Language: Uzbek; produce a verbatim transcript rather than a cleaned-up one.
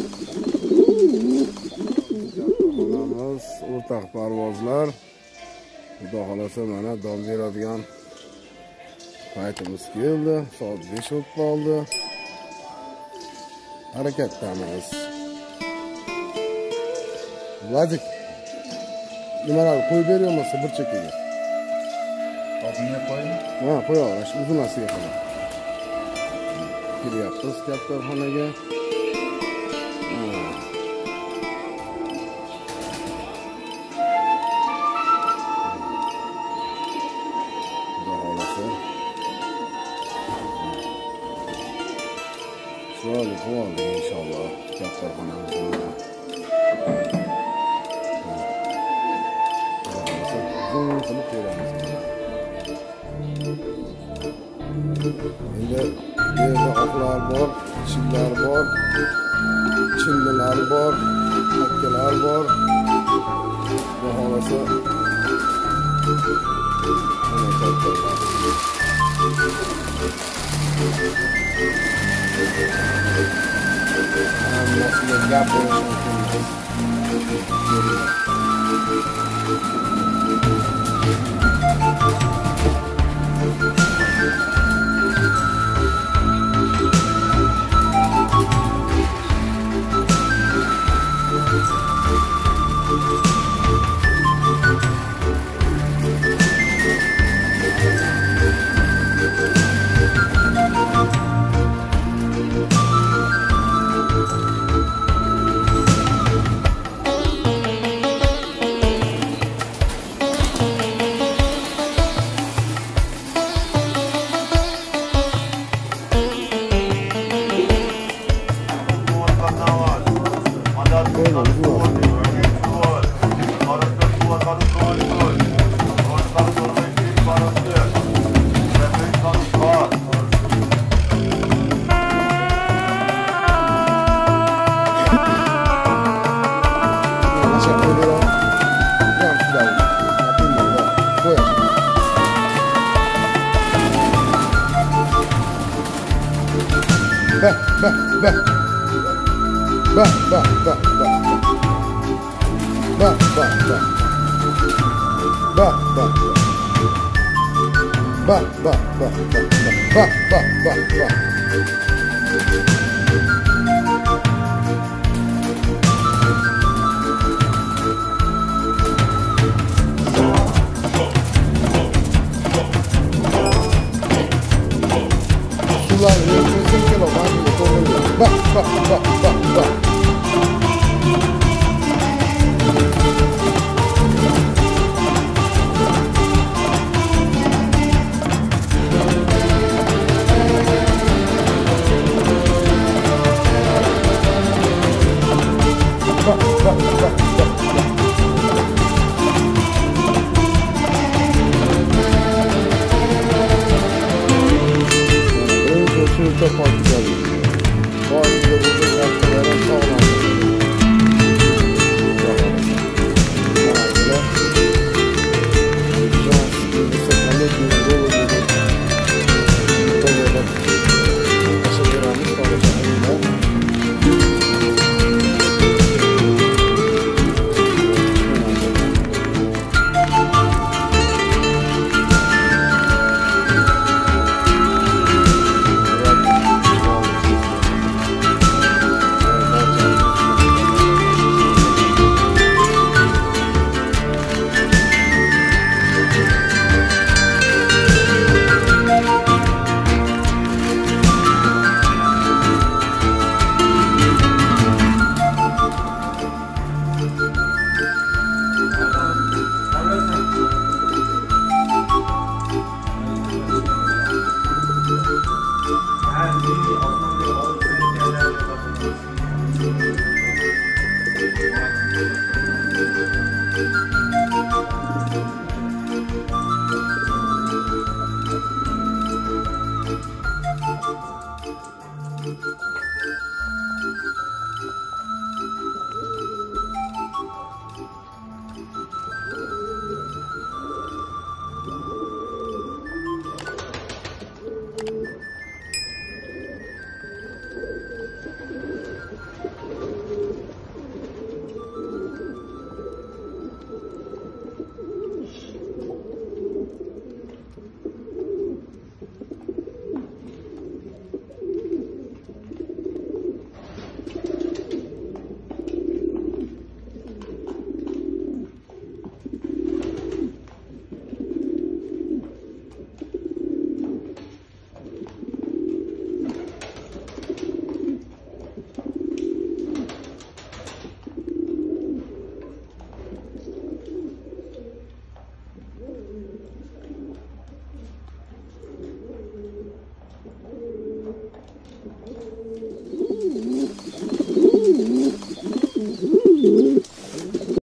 Onamiz o'rtaq parvozlar. Xudo xolasa mana dom beradigan paytimiz keldi. Soat besh o'tib qoldi. Harakatdamiz. Vladik, nimalar qo'yib beryapsiz bir chekkaga? Qopni qo'ying. Ha, qo'yaver, uzunasiga qilib. Kelyapmiz kaptarxonaga. Şöyle kovalım inşallah. Kaptarxonamızda. Uzun qilib ko'ramiz. Endi bu yerda oqlar bor, chillar bor, chillilar bor, akkalar bor. Bu xolasa mana kattalar. Hammasiga gap bo'lishi mumkin. Bah, bah, bah. Bah, bah, bah, bah. Bah, bah, bah. Bah, bah, bah. Bah, bah, bah, bah. Bah, bah, bah, bah. Sular yetmesin ki bak, bak, bak, bak, bak.